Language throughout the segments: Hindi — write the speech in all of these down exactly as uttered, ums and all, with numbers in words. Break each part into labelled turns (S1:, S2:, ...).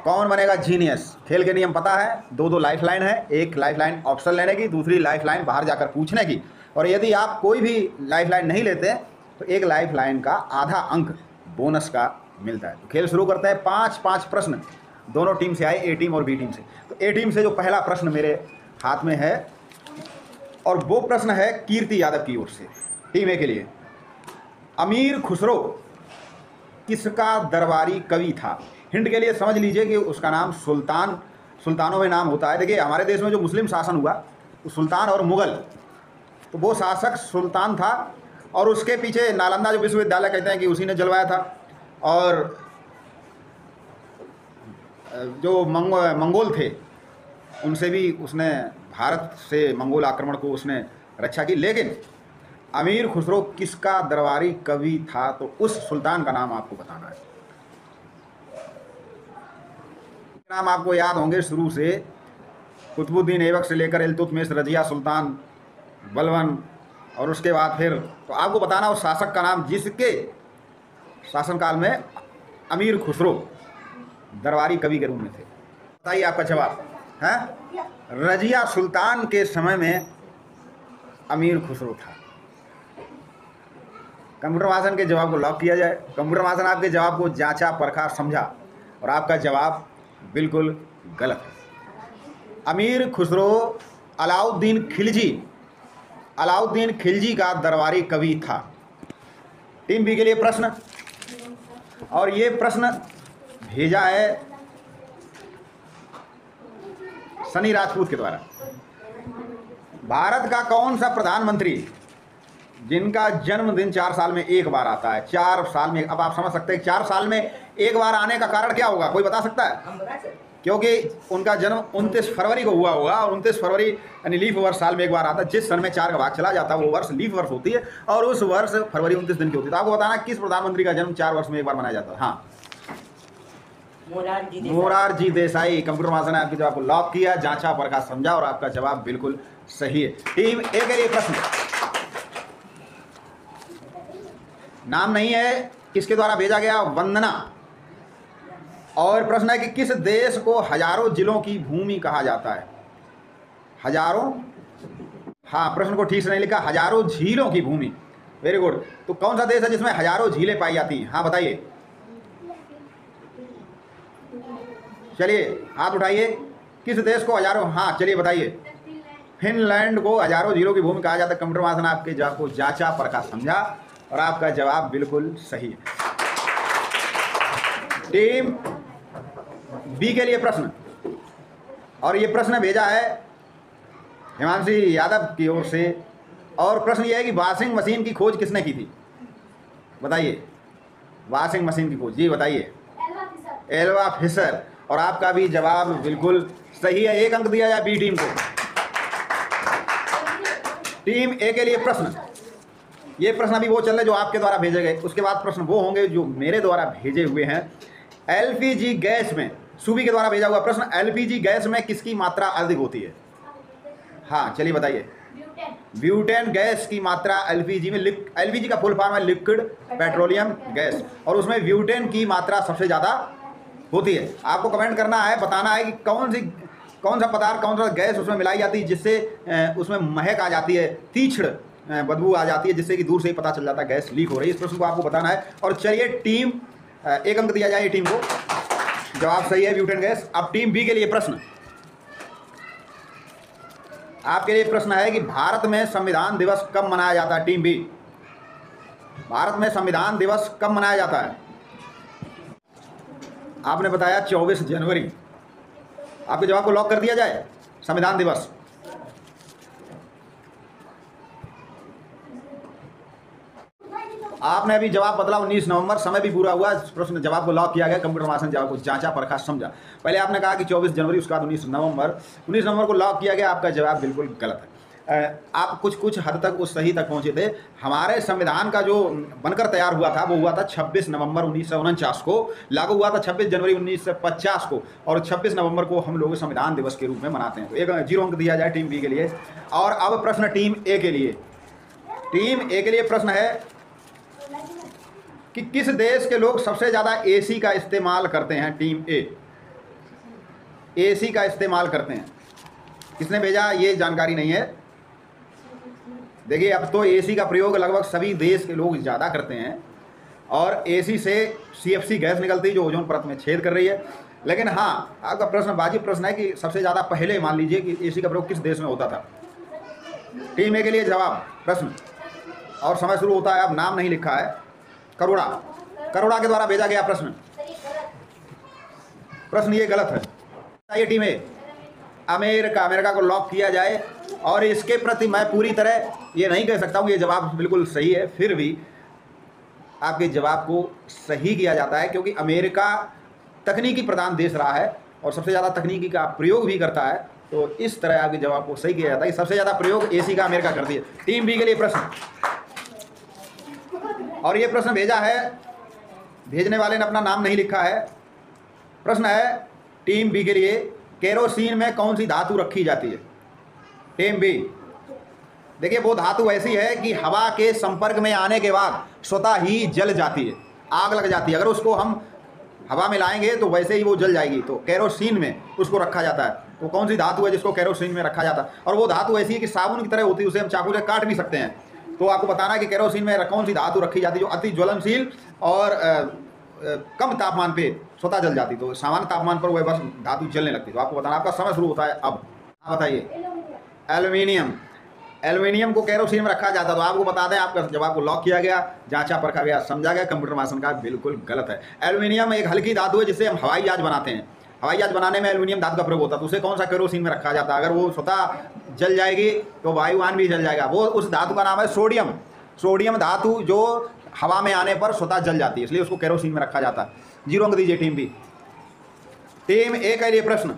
S1: कौन बनेगा जीनियस? खेल के नियम पता है, दो दो लाइफ लाइन है, एक लाइफ लाइन ऑप्शन लेने की, दूसरी लाइफ लाइन बाहर जाकर पूछने की, और यदि आप कोई भी लाइफ लाइन नहीं लेते तो एक लाइफ लाइन का आधा अंक बोनस का मिलता है। तो खेल शुरू करते हैं। पाँच पाँच प्रश्न दोनों टीम से आए, ए टीम और बी टीम से। तो ए टीम से जो पहला प्रश्न मेरे हाथ में है, और वो प्रश्न है कीर्ति यादव की ओर से, टीम ए के लिए। अमीर खुसरो किसका दरबारी कवि था? हिंट के लिए समझ लीजिए कि उसका नाम सुल्तान, सुल्तानों में नाम होता है। देखिए हमारे देश में जो मुस्लिम शासन हुआ, तो सुल्तान और मुग़ल, तो वो शासक सुल्तान था, और उसके पीछे नालंदा जो विश्वविद्यालय कहते हैं कि उसी ने जलवाया था। और जो मंगो मंगोल थे उनसे भी उसने, भारत से मंगोल आक्रमण को उसने रक्षा की। लेकिन अमीर खुसरो किसका दरबारी कवि था? तो उस सुल्तान का नाम आपको बताना है। नाम आपको याद होंगे शुरू से, कुतुबुद्दीन ऐबक से लेकर इल्तुतमिश, रजिया सुल्तान, बलबन, और उसके बाद फिर तो आपको बताना उस शासक का नाम जिसके शासनकाल में अमीर खुसरो दरबारी कवि के रूप में थे। बताइए आपका जवाब है। रजिया सुल्तान के समय में अमीर खुसरो था। कंप्यूटर महासन के जवाब को लॉक किया जाए। कंप्यूटर महासन आपके जवाब को जांचा, परखा, समझा, और आपका जवाब बिल्कुल गलत है। अमीर खुसरो अलाउद्दीन खिलजी, अलाउद्दीन खिलजी का दरबारी कवि था। टीम बी के लिए प्रश्न, और ये प्रश्न भेजा है सनी राजपूत के द्वारा। भारत का कौन सा प्रधानमंत्री जिनका जन्मदिन चार साल में एक बार आता है? चार साल में, अब आप समझ सकते हैं चार साल में एक बार आने का कारण क्या होगा, कोई बता सकता है? क्योंकि उनका जन्म उनतीस फरवरी को हुआ होगा, और उनतीस फरवरी यानी लीफ वर्ष साल में एक बार आता है। जिस सन में चार का भाग चला जाता है वो वर्ष लीफ वर्ष होती है, और उस वर्ष फरवरी उनतीस दिन की होती है। तो आपको बताना किस प्रधानमंत्री का जन्म चार वर्ष में एक बार मनाया जाता है? हाँ, मोरारजी देसाई। कंप्यूटर महासन ने आपके जवाब को लॉक किया, जांचा, परखा, समझा, और आपका जवाब बिल्कुल सही है। टीम ए के लिए प्रश्न, नाम नहीं है, किसके द्वारा भेजा गया? वंदना। और प्रश्न है कि किस देश को हजारों जिलों की भूमि कहा जाता है? हजारों, हाँ, प्रश्न को ठीक से नहीं लिखा, हजारों झीलों की भूमि। Very good. तो कौन सा देश है जिसमें हजारों झीलें पाई जाती हैं? हाँ बताइए, चलिए हाथ उठाइए। किस देश को हजारों, हाँ चलिए बताइए। फिनलैंड को हजारों झीलों की भूमि कहा जाता है। कंप्यूटर महासन आपके जवाब को जांचा, परखा, समझा, और आपका जवाब बिल्कुल सही है। टीम बी के लिए प्रश्न, और ये प्रश्न भेजा है हिमांशी यादव की ओर से, और प्रश्न ये है कि वॉशिंग मशीन की खोज किसने की थी? बताइए, वॉशिंग मशीन की खोज, जी बताइए। एल्वा फिशर, और आपका भी जवाब बिल्कुल सही है। एक अंक दिया जाए बी टीम को। टीम ए के लिए प्रश्न, ये प्रश्न अभी वो चल रहे जो आपके द्वारा भेजे गए, उसके बाद प्रश्न वो होंगे जो मेरे द्वारा भेजे हुए हैं। एलपीजी गैस में, सूबी के द्वारा भेजा हुआ प्रश्न, एलपीजी गैस में किसकी मात्रा अधिक होती है? हाँ चलिए बताइए। ब्यूटेन गैस की मात्रा एलपीजी में, एलपीजी का फुल फॉर्म है लिक्विड पेट्रोलियम गैस, और उसमें ब्यूटेन की मात्रा सबसे ज़्यादा होती है। आपको कमेंट करना है, बताना है कि कौन सी कौन सा पदार्थ, कौन सा गैस उसमें मिलाई जाती है जिससे उसमें महक आ जाती है, तीक्ष्ण बदबू आ जाती है, जिससे कि दूर से ही पता चल जाता है गैस लीक हो रही है। इस प्रश्न को आपको बताना है। और चलिए टीम, एक अंक दिया जाए टीम को, जवाब सही है, ब्यूटेन गैस। अब टीम बी के लिए प्रश्न, आपके लिए प्रश्न है कि भारत में संविधान दिवस कब मनाया जाता है? टीम बी, भारत में संविधान दिवस कब मनाया जाता है? आपने बताया चौबीस जनवरी। आपके जवाब को लॉक कर दिया जाए, संविधान दिवस। आपने अभी जवाब बदला उन्नीस नवंबर, समय भी पूरा हुआ, प्रश्न जवाब को लॉक किया गया। कंप्यूटर महासन जवाब को जांचा, परखा, समझा। पहले आपने कहा कि चौबीस जनवरी, उसके बाद उन्नीस नवंबर, उन्नीस नवंबर को लॉक किया गया। आपका जवाब बिल्कुल गलत है। आप कुछ कुछ हद तक उस सही तक पहुंचे थे। हमारे संविधान का जो बनकर तैयार हुआ था वो हुआ था छब्बीस नवंबर उन्नीस सौ उनचास को, लागू हुआ था छब्बीस जनवरी उन्नीस सौ पचास को, और छब्बीस नवंबर को हम लोग संविधान दिवस के रूप में मनाते हैं। तो एक जीरो अंक दिया जाए टीम बी के लिए। और अब प्रश्न टीम ए के लिए। टीम ए के लिए प्रश्न है कि किस देश के लोग सबसे ज़्यादा एसी का इस्तेमाल करते हैं? टीम ए, एसी का इस्तेमाल करते हैं। किसने भेजा ये जानकारी नहीं है। देखिए अब तो एसी का प्रयोग लगभग सभी देश के लोग ज़्यादा करते हैं और एसी से सीएफसी गैस निकलती है जो ओजोन परत में छेद कर रही है। लेकिन हाँ, आपका प्रश्न वाजिब प्रश्न है कि सबसे ज़्यादा पहले मान लीजिए कि एसी का प्रयोग किस देश में होता था। टीम ए के लिए जवाब प्रश्न और समय शुरू होता है। अब नाम नहीं लिखा है। करोड़ा करोड़ा के द्वारा भेजा गया प्रश्न प्रश्न ये गलत है। ये टीम ए अमेरिका अमेरिका को लॉक किया जाए और इसके प्रति मैं पूरी तरह ये नहीं कह सकता हूँ ये जवाब बिल्कुल सही है, फिर भी आपके जवाब को सही किया जाता है क्योंकि अमेरिका तकनीकी प्रधान देश रहा है और सबसे ज़्यादा तकनीकी का प्रयोग भी करता है। तो इस तरह आपके जवाब को सही किया जाता है कि सबसे ज़्यादा प्रयोग एसी का अमेरिका करती है। टीम बी के लिए प्रश्न और ये प्रश्न भेजा है, भेजने वाले ने अपना नाम नहीं लिखा है। प्रश्न है टीम बी के लिए केरोसिन में कौन सी धातु रखी जाती है। टीम बी देखिए वो धातु ऐसी है कि हवा के संपर्क में आने के बाद स्वतः ही जल जाती है, आग लग जाती है। अगर उसको हम हवा में लाएंगे तो वैसे ही वो जल जाएगी। तो केरोसिन में उसको रखा जाता है। तो कौन सी धातु है जिसको केरोसिन में रखा जाता है? और वो धातु ऐसी है कि साबुन की तरह होती है, उसे हम चाकू से काट भी सकते हैं। तो आपको बताना है कि केरोसिन में कौन सी धातु रखी जाती है जो अति ज्वलनशील और आ, आ, कम तापमान पे स्वतः जल जाती। तो सामान्य तापमान पर वह बस धातु जलने लगती। तो आपको बताना, आपका समय शुरू होता है अब। आप बताइए। एल्युमिनियम एल्युमिनियम को केरोसिन में रखा जाता है। तो आपको बता दें आपका जवाब को लॉक किया गया, जांचा परखा गया, समझा गया। कंप्यूटर भाषण का बिल्कुल गलत है। एल्युमिनियम एक हल्की धातु है जिससे हम हवाई जहाज बनाते हैं। हवाई जहाज बनाने में एल्युमिनियम धातु का प्रयोग होता है। तो उसे कौन सा केरोसिन में रखा जाता है? अगर वो स्वतः जल जाएगी तो वायुयान भी जल जाएगा। वो उस धातु का नाम है सोडियम। सोडियम धातु जो हवा में आने पर स्वतः जल जाती है, इसलिए उसको केरोसिन में रखा जाता है। जीरो अंक दीजिए टीम बी। टीम ए का ये प्रश्न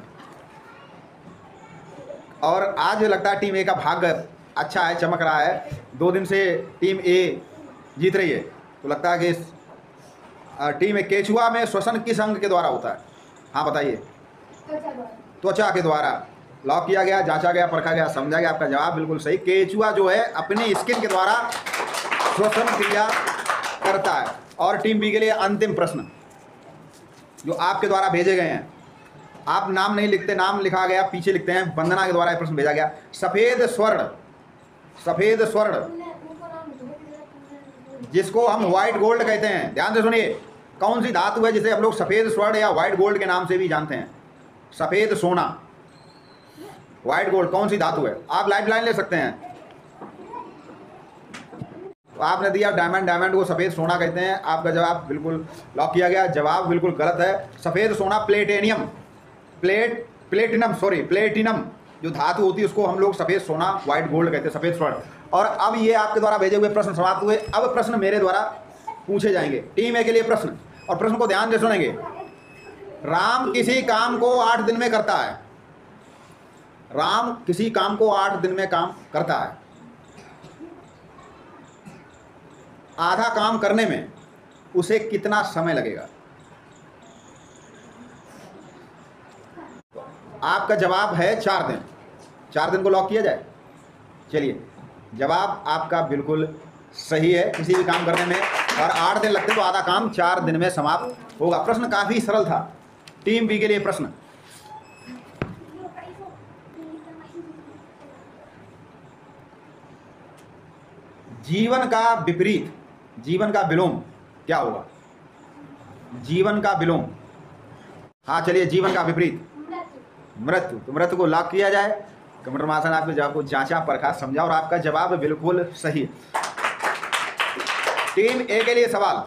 S1: और आज लगता है टीम ए का भाग्य अच्छा है, चमक रहा है। दो दिन से टीम ए जीत रही है। तो लगता है कि टीम ए केचुआ में श्वसन किस अंग के द्वारा होता है? हाँ बताइए। त्वचा के द्वारा। लॉक किया गया, जांचा गया, परखा गया, समझा गया। आपका जवाब बिल्कुल सही। केचुआ जो है अपने स्किन के द्वारा श्वसन क्रिया करता है। और टीम बी के लिए अंतिम प्रश्न जो आपके द्वारा भेजे गए हैं। आप नाम नहीं लिखते, नाम लिखा गया पीछे लिखते हैं। वंदना के द्वारा यह प्रश्न भेजा गया। सफ़ेद स्वर्ण सफ़ेद स्वर्ण जिसको हम व्हाइट गोल्ड कहते हैं, ध्यान से सुनिए, कौन सी धातु है जिसे हम लोग सफ़ेद स्वर्ण या व्हाइट गोल्ड के नाम से भी जानते हैं? सफ़ेद सोना, व्हाइट गोल्ड, कौन सी धातु है? आप लाइफ लाइन ले सकते हैं। तो आपने दिया डायमंड, डायमंड को सफ़ेद सोना कहते हैं। आपका जवाब बिल्कुल लॉक किया गया। जवाब बिल्कुल गलत है। सफ़ेद सोना platinum plat platinum sorry platinum जो धातु होती है उसको हम लोग सफ़ेद सोना व्हाइट गोल्ड कहते हैं, सफ़ेद स्वर्ण। और अब ये आपके द्वारा भेजे हुए प्रश्न समाप्त हुए। अब प्रश्न मेरे द्वारा पूछे जाएंगे। टीम ए के लिए प्रश्न और प्रश्न को ध्यान से सुनेंगे। राम किसी काम को आठ दिन में करता है। राम किसी काम को आठ दिन में काम करता है। आधा काम करने में उसे कितना समय लगेगा? आपका जवाब है चार दिन। चार दिन को लॉक किया जाए। चलिए, जवाब आपका बिल्कुल सही है। किसी भी काम करने में और आठ दिन लगते तो आधा काम चार दिन में समाप्त होगा। प्रश्न काफ़ी सरल था। टीम बी के लिए प्रश्न। जीवन का विपरीत, जीवन का विलोम क्या होगा? जीवन का विलोम, हाँ चलिए, जीवन का विपरीत मृत्यु। तो मृत्यु को लॉक किया जाए। कंप्यूटर मास्टर ने आपके जवाब को जांचा, परखा, समझा और आपका जवाब बिल्कुल सही है। टीम ए के लिए सवाल।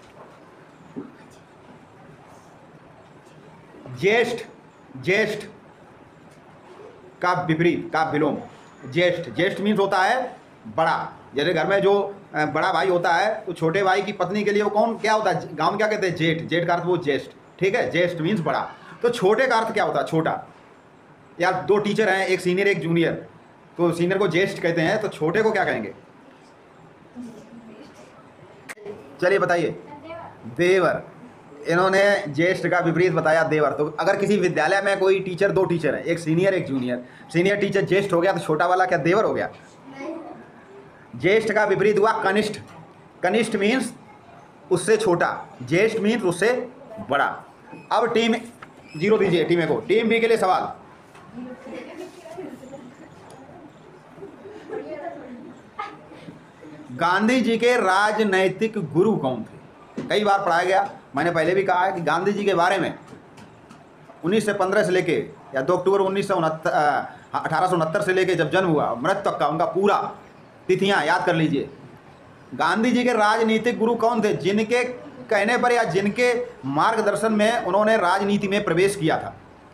S1: ज्येष्ठ ज्येष्ठ का विपरीत का विलोम। ज्येष्ठ ज्येष्ठ मीन्स होता है बड़ा। जैसे घर में जो बड़ा भाई होता है तो छोटे भाई की पत्नी के लिए वो कौन क्या होता है? गांव में क्या कहते हैं? जेठ। जेठ का अर्थ वो ज्येष्ठ, ठीक है। ज्येष्ठ मीन्स बड़ा। तो छोटे का अर्थ क्या होता है? छोटा। या दो टीचर हैं, एक सीनियर एक जूनियर, तो सीनियर को ज्येष्ठ कहते हैं, तो छोटे को क्या कहेंगे? चलिए बताइए। देवर। इन्होंने ज्येष्ठ का विपरीत बताया देवर। तो अगर किसी विद्यालय में कोई टीचर, दो टीचर हैं, एक सीनियर एक जूनियर, सीनियर टीचर ज्येष्ठ हो गया तो छोटा वाला क्या देवर हो गया? ज्येष्ठ का विपरीत हुआ कनिष्ठ। कनिष्ठ मीन्स उससे छोटा, ज्येष्ठ मीन्स उससे बड़ा। अब टीम जीरो दीजिए टीम ए को। टीम बी के लिए सवाल, गांधी जी के राजनैतिक गुरु कौन थे? कई बार पढ़ाया गया, मैंने पहले भी कहा है कि गांधी जी के बारे में उन्नीस सौ पंद्रह से लेके या दो अक्टूबर उन्नीस सौ उनहत्तर अठारह सौ उनहत्तर से लेके जब जन्म हुआ मृत्यु तक का उनका पूरा तिथियां याद कर लीजिए। गांधी जी के राजनीतिक गुरु कौन थे? जिनके कहने पर या जिनके मार्गदर्शन में उन्होंने राजनीति में प्रवेश किया था।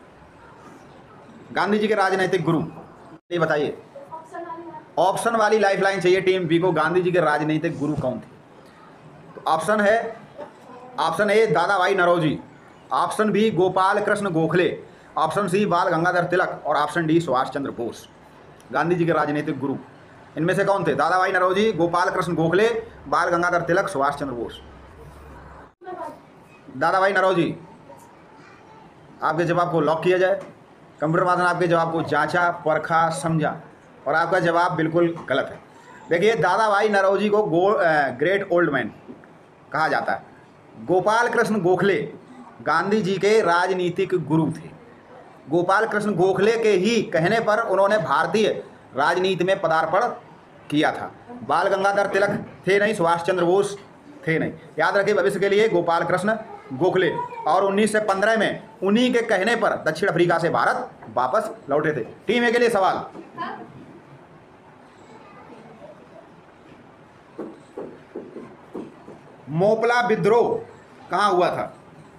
S1: गांधी जी के राजनीतिक गुरु, ये बताइए। ऑप्शन वाली लाइफलाइन चाहिए टीम बी को। गांधी जी के राजनीतिक गुरु कौन थे? तो ऑप्शन है, option A Dadabhai Naoroji, option B Gopal Krishna Gokhale, option C Bal Gangadhar Tilak और ऑप्शन डी सुभाष चंद्र बोस। गांधी जी के राजनीतिक गुरु इनमें से कौन थे? दादा भाई नौरोजी, गोपाल कृष्ण गोखले, बाल गंगाधर तिलक, सुभाष चंद्र बोस। दादा भाई नौरोजी, आपके जवाब को लॉक किया जाए। कंप्यूटर माध्यम आपके जवाब को जांचा, परखा, समझा और आपका जवाब बिल्कुल गलत है। देखिए, दादा भाई नौरोजी को गो ग्रेट ओल्ड मैन कहा जाता है। गोपाल कृष्ण गोखले गांधी जी के राजनीतिक गुरु थे। गोपाल कृष्ण गोखले के ही कहने पर उन्होंने भारतीय राजनीति में पदार्पण किया था। बाल गंगाधर तिलक थे नहीं, सुभाष चंद्र बोस थे नहीं। याद रखिए भविष्य के लिए, गोपाल कृष्ण गोखले। और उन्नीस सौ पंद्रह में उन्हीं के कहने पर दक्षिण अफ्रीका से भारत वापस लौटे थे। टीम ए के लिए सवाल, मोपला विद्रोह कहां हुआ था?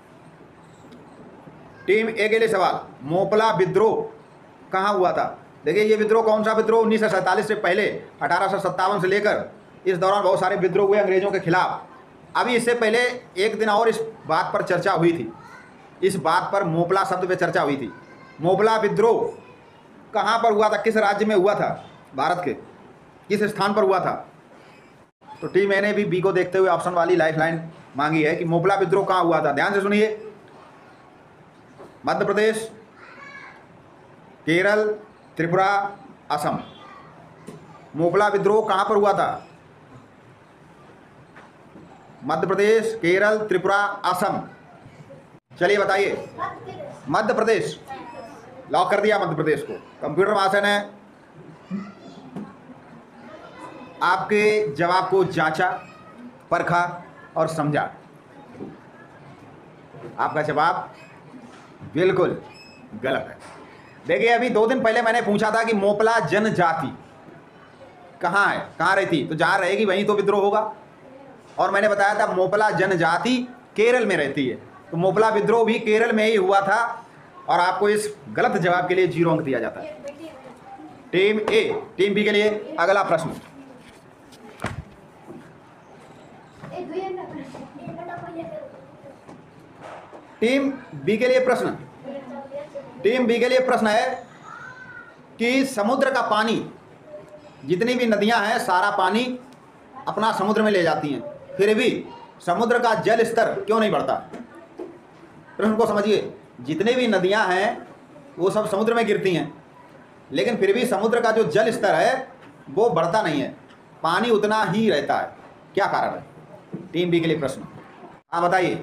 S1: टीम ए के लिए सवाल, मोपला विद्रोह कहां हुआ था? देखिए, ये विद्रोह कौन सा विद्रोह? उन्नीस सौ सैंतालीस से पहले अठारह सौ सत्तावन से लेकर इस दौरान बहुत सारे विद्रोह हुए अंग्रेजों के खिलाफ। अभी इससे पहले एक दिन और इस बात पर चर्चा हुई थी, इस बात पर मोपला शब्द पे चर्चा हुई थी। मोपला विद्रोह कहाँ पर हुआ था? किस राज्य में हुआ था? भारत के किस स्थान पर हुआ था? तो टीम ए ने भी बी को देखते हुए ऑप्शन वाली लाइफलाइन मांगी है कि मोपला विद्रोह कहाँ हुआ था। ध्यान से सुनिए, मध्य प्रदेश, केरल, त्रिपुरा, असम। मोपला विद्रोह कहाँ पर हुआ था? मध्य प्रदेश, केरल, त्रिपुरा, असम। चलिए बताइए। मध्य प्रदेश, लॉक कर दिया मध्य प्रदेश को। कंप्यूटर महाशय ने आपके जवाब को जांचा, परखा और समझा। आपका जवाब बिल्कुल गलत है। देखिए, अभी दो दिन पहले मैंने पूछा था कि मोपला जनजाति कहाँ है, कहाँ रहती? तो जहाँ रहेगी वहीं तो विद्रोह होगा। और मैंने बताया था मोपला जनजाति केरल में रहती है, तो मोपला विद्रोह भी केरल में ही हुआ था। और आपको इस गलत जवाब के लिए जीरो अंक दिया जाता है। टीम ए, टीम बी के लिए अगला प्रश्न। टीम बी के लिए प्रश्न टीम बी के लिए प्रश्न है कि समुद्र का पानी, जितनी भी नदियां हैं सारा पानी अपना समुद्र में ले जाती हैं, फिर भी समुद्र का जल स्तर क्यों नहीं बढ़ता? प्रश्न को समझिए। जितने भी नदियां हैं वो सब समुद्र में गिरती हैं, लेकिन फिर भी समुद्र का जो जल स्तर है वो बढ़ता नहीं है, पानी उतना ही रहता है। क्या कारण है? टीम बी के लिए प्रश्न। हाँ बताइए।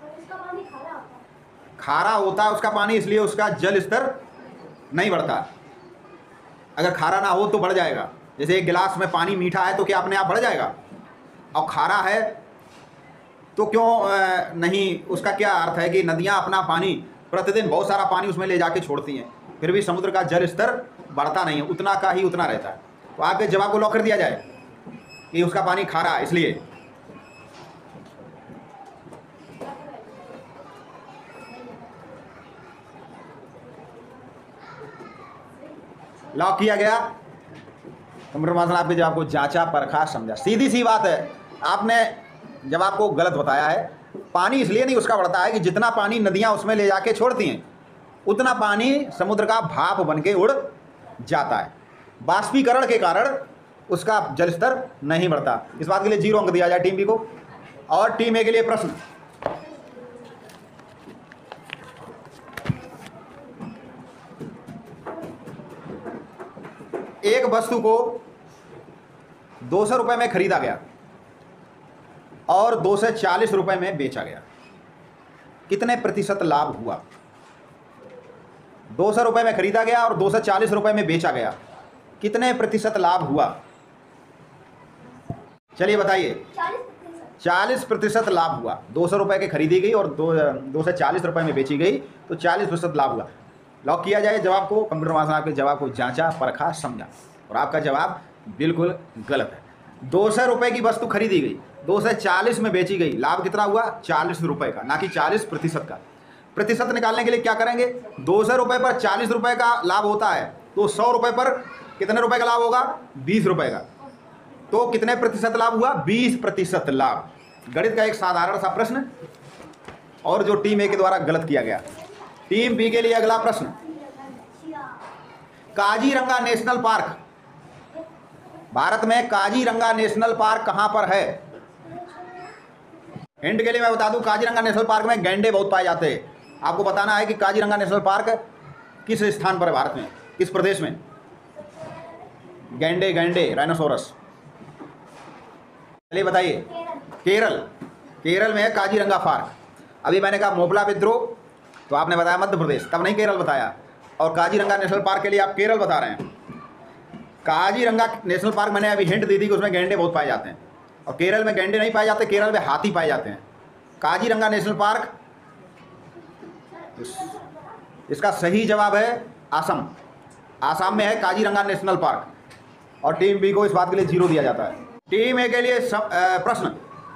S1: खारा होता है उसका पानी, इसलिए उसका जल स्तर नहीं बढ़ता। अगर खारा ना हो तो बढ़ जाएगा। जैसे एक गिलास में पानी मीठा है तो क्या अपने आप बढ़ जाएगा? और खारा है तो क्यों नहीं? उसका क्या अर्थ है कि नदियां अपना पानी प्रतिदिन बहुत सारा पानी उसमें ले जाके छोड़ती हैं, फिर भी समुद्र का जल स्तर बढ़ता नहीं है, उतना का ही उतना रहता है। तो आपके जवाब को लॉक कर दिया जाए कि उसका पानी खारा है, इसलिए। लॉक किया गया। कंप्यूटर मास्टर आपके जवाब को जांचा, परखा, समझा। सीधी सी बात है, आपने जवाब को गलत बताया है। पानी इसलिए नहीं उसका बढ़ता है कि जितना पानी नदियां उसमें ले जाके छोड़ती हैं उतना पानी समुद्र का भाप बन के उड़ जाता है। बाष्पीकरण के कारण उसका जल स्तर नहीं बढ़ता। इस बात के लिए जीरो अंक दिया जाए टीम बी को। और टीम ए के लिए प्रश्न। एक वस्तु को दो सौ रुपये में खरीदा गया और दो सौ चालीस रुपये में बेचा गया, कितने प्रतिशत लाभ हुआ? दो सौ रुपये में खरीदा गया और दो सौ चालीस रुपये में बेचा गया, कितने प्रतिशत लाभ हुआ? चलिए बताइए। चालीस प्रतिशत लाभ हुआ। दो सौ रुपये की खरीदी गई और दो दो सौ चालीस रुपये में बेची गई, तो चालीस प्रतिशत लाभ हुआ। लॉक किया जाए जवाब को। कंप्यूटर मास्टर आपके जवाब को जांचा, परखा, समझा और आपका जवाब बिल्कुल गलत है। दो सौ रुपये की वस्तु खरीदी गई, दो सौ चालीस में बेची गई, लाभ कितना हुआ? चालीस रुपये का, ना कि चालीस प्रतिशत का। प्रतिशत निकालने के लिए क्या करेंगे? दो सौ रुपये पर चालीस रुपये का लाभ होता है, तो सौ रुपये पर कितने रुपये का लाभ होगा? बीस रुपये का। तो कितने प्रतिशत लाभ हुआ? बीस प्रतिशत लाभ। गणित का एक साधारण सा प्रश्न, और जो टीम ए के द्वारा गलत किया गया। टीम बी के लिए अगला प्रश्न, काजीरंगा नेशनल पार्क, भारत में काजीरंगा नेशनल पार्क कहां पर है? हिंट के लिए मैं बता दूं, काजीरंगा नेशनल पार्क में गैंडे बहुत पाए जाते हैं। आपको बताना है कि काजीरंगा नेशनल पार्क किस स्थान पर है भारत में, किस प्रदेश में? गैंडे गैंडे राइनोसोरस। चलिए बताइए। केरल। केरल में है काजीरंगा पार्क। अभी मैंने कहा मोपला विद्रोह, तो आपने बताया मध्य प्रदेश, तब नहीं केरल बताया। और काजीरंगा नेशनल पार्क के लिए आप केरल बता रहे हैं। काजीरंगा नेशनल पार्क मैंने अभी हिंट दी थी कि उसमें गैंडे बहुत पाए जाते हैं, और केरल में गैंडे नहीं पाए जाते, केरल में हाथी पाए जाते हैं। काजीरंगा नेशनल पार्क, इसका सही जवाब है असम। आसाम में है काजीरंगा नेशनल पार्क, और टीम बी को इस बात के लिए जीरो दिया जाता है। टीम ए के लिए प्रश्न,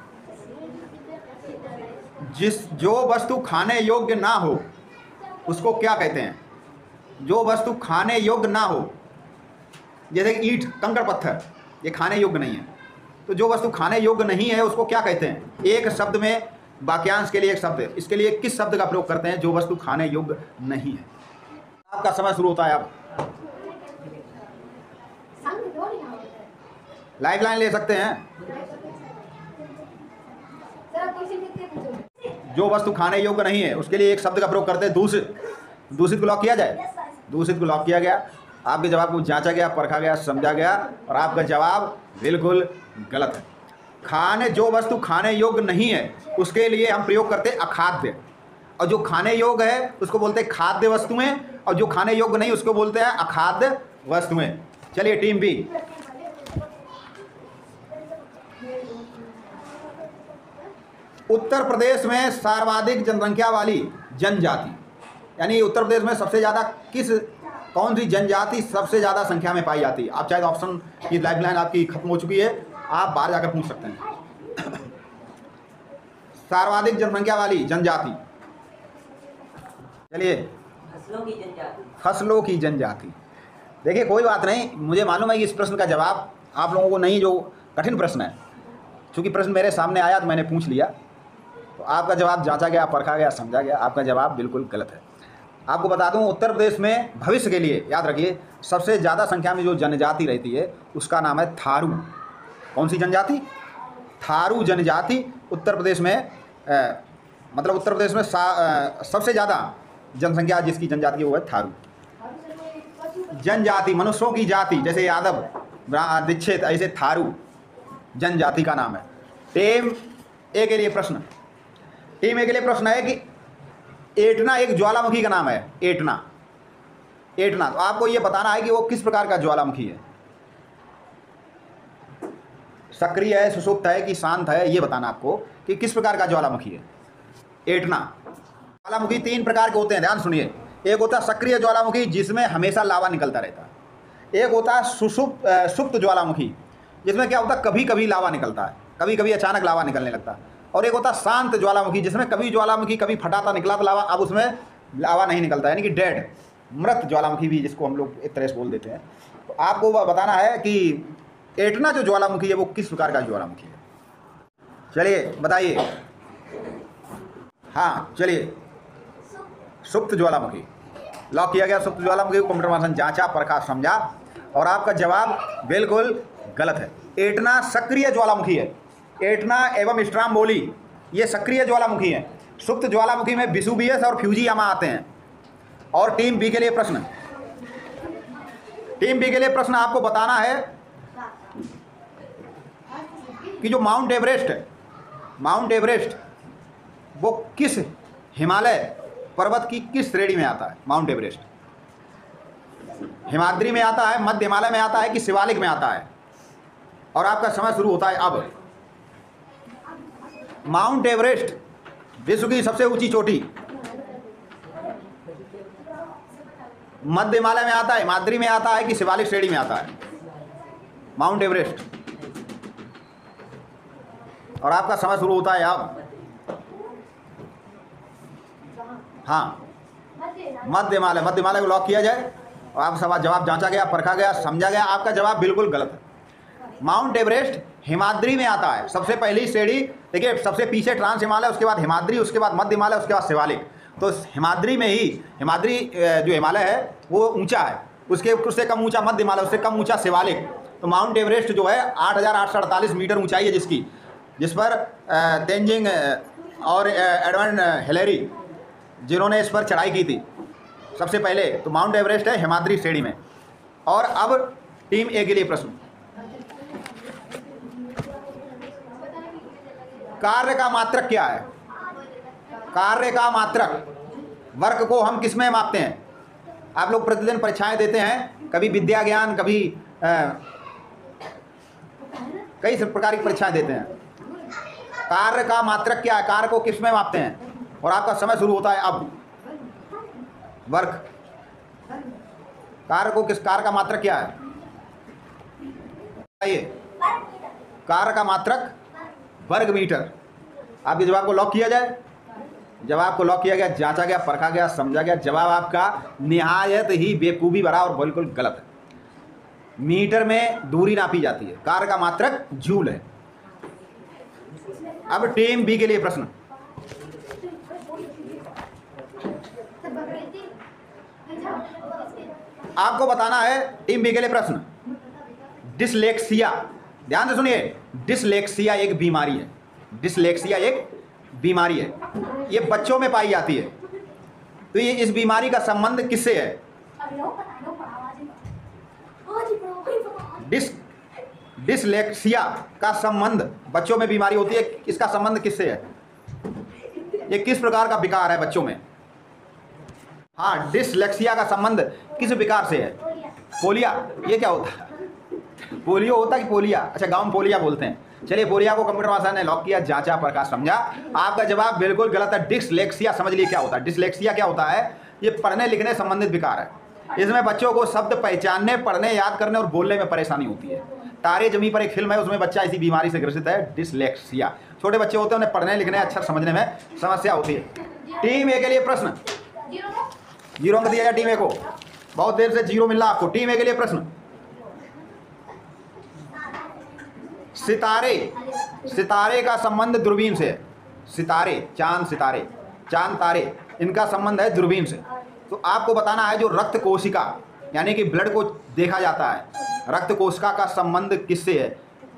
S1: जिस जो वस्तु खाने योग्य ना हो उसको क्या कहते हैं? जो वस्तु खाने योग्य ना हो, जैसे ईंट, कंकड़, पत्थर, ये खाने योग्य नहीं है। तो जो वस्तु खाने योग्य नहीं है उसको क्या कहते हैं? एक शब्द में, वाक्यांश के लिए एक शब्द है, इसके लिए किस शब्द का प्रयोग करते हैं जो वस्तु खाने योग्य नहीं है? आपका समय शुरू होता है। अब लाइफ लाइन ले सकते हैं। जो वस्तु खाने योग्य नहीं है उसके लिए एक शब्द का प्रयोग करते हैं, दूषित। दूषित को लॉक किया जाए। दूषित को लॉक किया गया। आपके जवाब को जांचा गया, परखा गया, समझा गया, और आपका जवाब बिल्कुल गलत है। खाने जो वस्तु खाने योग्य नहीं है उसके लिए हम प्रयोग करते हैं अखाद्य, और जो खाने योग्य है उसको बोलते हैं खाद्य वस्तुएं, और जो खाने योग्य नहीं उसको बोलते हैं अखाद्य वस्तुएं। चलिए टीम बी। उत्तर प्रदेश में सर्वाधिक जनसंख्या वाली जनजाति, यानी उत्तर प्रदेश में सबसे ज़्यादा किस कौन सी जनजाति सबसे ज़्यादा संख्या में पाई जाती है? आप चाहे तो ऑप्शन की लाइफ लाइन आपकी खत्म हो चुकी है, आप बाहर जाकर पूछ सकते हैं। सर्वाधिक जनसंख्या वाली जनजाति, चलिए
S2: फसलों की जनजाति।
S1: फसलों की जनजाति। देखिए कोई बात नहीं, मुझे मालूम है कि इस प्रश्न का जवाब आप लोगों को नहीं, जो कठिन प्रश्न है, चूँकि प्रश्न मेरे सामने आया तो मैंने पूछ लिया, तो आपका जवाब जांचा गया, परखा गया, समझा गया। आपका जवाब बिल्कुल गलत है। आपको बता दूं, उत्तर प्रदेश में भविष्य के लिए याद रखिए, सबसे ज़्यादा संख्या में जो जनजाति रहती है उसका नाम है थारू। कौन सी जनजाति? थारू जनजाति उत्तर प्रदेश में, आ, मतलब उत्तर प्रदेश में सा, आ, सबसे ज़्यादा जनसंख्या जिसकी जनजाति है वो है थारू जनजाति। मनुष्यों की जाति, जैसे यादव, दीक्षित, ऐसे थारू जनजाति का नाम है। टीम ए के लिए प्रश्न, टीम ए के लिए प्रश्न है कि एटना एक ज्वालामुखी का नाम है। एटना, एटना, तो आपको ये बताना है कि वो किस प्रकार का ज्वालामुखी है। सक्रिय है, सुषुप्त है कि शांत है, ये बताना आपको कि किस प्रकार का ज्वालामुखी है एटना। ज्वालामुखी तीन प्रकार के होते हैं, ध्यान सुनिए। एक होता है सक्रिय ज्वालामुखी जिसमें हमेशा लावा निकलता रहता है। एक होता है सुषुप्त सुप्त ज्वालामुखी जिसमें क्या होता है, कभी कभी लावा निकलता है, कभी कभी अचानक लावा निकलने लगता है। और एक होता है शांत ज्वालामुखी जिसमें कभी ज्वालामुखी कभी फटाता निकला तो लावा, अब उसमें लावा नहीं निकलता, यानी कि डेड, मृत ज्वालामुखी भी जिसको हम लोग एक तरह से बोल देते हैं। तो आपको बताना है कि एटना जो ज्वालामुखी है वो किस प्रकार का ज्वालामुखी है। चलिए बताइए। हाँ चलिए, सुप्त ज्वालामुखी लॉक किया गया। सुप्त ज्वालामुखी को कंप्यूटर मास्टर जांचा, परखा, समझा, और आपका जवाब बिल्कुल गलत है। एटना सक्रिय ज्वालामुखी है। एटना एवं स्ट्राम्बोली ये सक्रिय ज्वालामुखी है। सुप्त ज्वालामुखी में विसुवियस और फ्यूजियामा आते हैं। और टीम बी के लिए प्रश्न, टीम बी के लिए प्रश्न आपको बताना है कि जो माउंट एवरेस्ट है, माउंट एवरेस्ट वो किस हिमालय पर्वत की किस श्रेणी में आता है? माउंट एवरेस्ट हिमाद्री में आता है, मध्य हिमालय में आता है कि शिवालिक में आता है? और आपका समय शुरू होता है अब। माउंट एवरेस्ट विश्व की सबसे ऊंची चोटी मध्य हिमालय में आता है, हिमाद्री में आता है कि शिवालिक श्रेणी में आता है? Mount Everest. और आपका समय शुरू होता है अब। हाँ, मध्य हिमालय। मध्य हिमालय को लॉक किया जाए और आप सवाल जवाब जांचा गया, परखा गया, समझा गया। आपका जवाब बिल्कुल गलत है। माउंट एवरेस्ट हिमाद्री में आता है। सबसे पहली श्रेणी देखिए, सबसे पीछे ट्रांस हिमालय, उसके बाद हिमाद्री, उसके बाद मध्य हिमालय, उसके बाद शिवालिक। तो हिमाद्री में ही, हिमाद्री जो हिमालय है वो ऊंचा है, उसके उससे कम ऊंचा मध्य हिमालय, उससे कम ऊंचा शिवालिक। तो माउंट एवरेस्ट जो है आठ हज़ार आठ सौ अड़तालीस मीटर ऊंचाई है जिसकी, जिस पर तेंजिंग और एडवर्ड हिलेरी जिन्होंने इस पर चढ़ाई की थी सबसे पहले। तो माउंट एवरेस्ट है हिमाद्री श्रेणी में। और अब टीम ए के लिए प्रश्न। कार्य का मात्रक क्या है? कार्य का मात्रक, वर्क को हम किस में मापते हैं? आप लोग प्रतिदिन परीक्षाएं देते हैं, कभी विद्या ज्ञान, कभी आ, कई प्रकार की परीक्षाएं देते हैं। कार्य का मात्रक क्या है? कार्य को किस में मापते हैं? और आपका समय शुरू होता है अब। वर्क, कार्य को किस, कार्य का मात्रक क्या है? ये कार्य का मात्रक वर्ग मीटर। आपके जवाब को लॉक किया जाए। जवाब को लॉक किया गया, जांचा गया, परखा गया, समझा गया। जवाब आपका निहायत ही बेवकूफ़ी भरा और बिल्कुल गलत है। मीटर में दूरी नापी जाती है, कार्य का मात्रक जूल है। अब टीम बी के लिए प्रश्न। आपको बताना है, टीम बी के लिए प्रश्न, डिसलेक्सिया। ध्यान से सुनिए, डिसलेक्सिया एक बीमारी है। डिसलेक्सिया एक बीमारी है, ये बच्चों में पाई जाती है। तो ये इस बीमारी का संबंध किससे है? डिस डिसलेक्सिया का संबंध, बच्चों में बीमारी होती है, इसका संबंध किससे है? ये किस प्रकार का विकार है बच्चों में? हाँ, डिसलेक्सिया का संबंध किस विकार से है? पोलिया। ये क्या होता है? पोलियो होता है कि पोलिया? अच्छा, गांव में पोलिया बोलते हैं। चलिए, पोलिया को कंप्यूटर भाषा ने लॉक किया, जांचा, प्रकाश, समझा। आपका जवाब बिल्कुल गलत है। डिसलेक्सिया समझ लिए क्या होता है? डिसलेक्सिया क्या होता है? ये पढ़ने लिखने संबंधित विकार है। इसमें बच्चों को शब्द पहचानने, पढ़ने, याद करने और बोलने में परेशानी होती है। तारे जमी पर एक फिल्म है, उसमें बच्चा इसी बीमारी से ग्रसित है, डिसलेक्सिया। छोटे बच्चे होते हैं, उन्हें पढ़ने लिखने, अक्षर समझने में समस्या होती है। टीम ए के लिए प्रश्न। जीरो अंक दिया जाए टीम ए को। बहुत देर से जीरो मिल रहा आपको। टीम ए के लिए प्रश्न। सितारे, सितारे का संबंध दूरबीन से है। सितारे, चांद, सितारे, चांद, तारे, इनका संबंध है दूरबीन से। तो आपको बताना है, जो रक्त कोशिका यानी कि ब्लड को देखा जाता है, रक्त कोशिका का संबंध किससे है?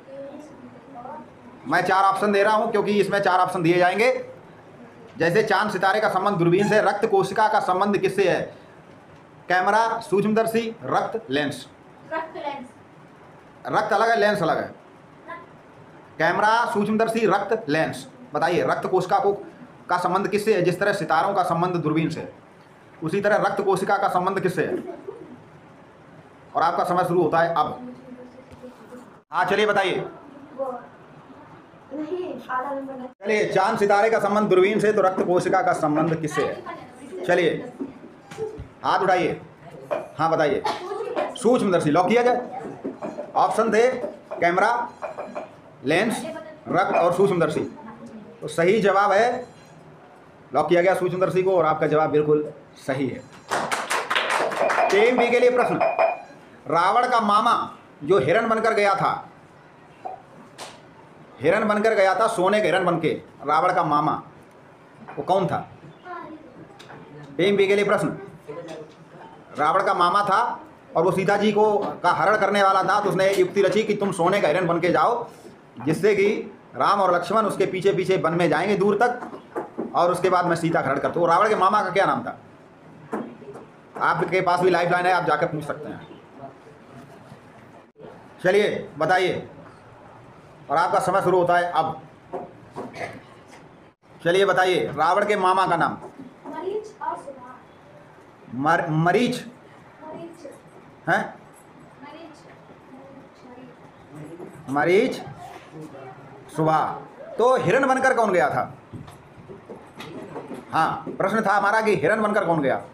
S1: मैं चार ऑप्शन दे रहा हूं क्योंकि इसमें चार ऑप्शन दिए जाएंगे। जैसे चांद सितारे का संबंध दूरबीन से, रक्त कोशिका का संबंध किससे है? कैमरा, सूक्ष्मदर्शी, रक्त, लेंस।
S3: रक्त लेंस।
S1: रक्त अलग है, लेंस अलग है। कैमरा, सूक्ष्मदर्शी, रक्त, लेंस। बताइए, रक्त कोशिका को का संबंध किससे है? जिस तरह सितारों का संबंध दूरबीन से, उसी तरह रक्त कोशिका का संबंध किससे है? और आपका समय शुरू होता है अब। हाँ, चलिए बताइए। चलिए, चांद सितारे का संबंध दूरबीन से, तो रक्त कोशिका का संबंध किससे है? चलिए, हाथ उठाइए। हाँ, बताइए। सूक्ष्मदर्शी। लॉक किया जाए। ऑप्शन थे कैमरा, लेंस, रक्त और सूक्ष्मदर्शी। तो सही जवाब है, लॉक किया गया सूक्ष्मदर्शी को, और आपका जवाब बिल्कुल सही है। टीम बी के लिए प्रश्न। रावण का मामा जो हिरण बनकर गया था, हिरण बनकर गया था, सोने का हिरण बनके, रावण का मामा वो कौन था? टीम बी के लिए प्रश्न। रावण का मामा था और वो सीता जी को का हरण करने वाला था, तो उसने युक्ति रची कि तुम सोने का हिरण बनके जाओ, जिससे कि राम और लक्ष्मण उसके पीछे पीछे वन में जाएंगे दूर तक, और उसके बाद मैं सीता का हरण करता हूँ। रावण के मामा का क्या नाम था? आपके पास भी लाइफ लाइन है, आप जाकर पूछ सकते हैं। चलिए बताइए, और आपका समय शुरू होता है अब। चलिए बताइए, रावण के मामा का नाम।
S3: मरीच और सुना।
S1: मर, मरीच।
S3: मरीच।
S1: हैं? मरीच, सुबह। तो हिरण बनकर कौन गया था? हाँ, प्रश्न था हमारा कि हिरण बनकर कौन गया?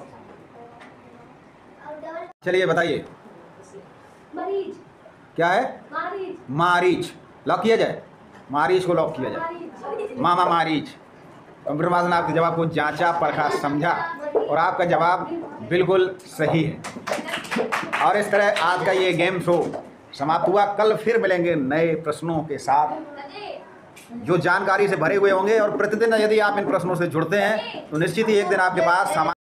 S1: चलिए बताइए।
S3: मरीज।
S1: क्या है?
S3: मारीच।
S1: मारीच। लॉक किया जाए, मारीच को लॉक किया जाए। मामा मारीच। कंप्यूटर मास्टर ने आपके जवाब को जांचा, परखा, समझा और आपका जवाब बिल्कुल सही है। और इस तरह आज का ये गेम शो समाप्त हुआ। कल फिर मिलेंगे नए प्रश्नों के साथ जो जानकारी से भरे हुए होंगे, और प्रतिदिन यदि आप इन प्रश्नों से जुड़ते हैं तो निश्चित ही एक दिन आपके पास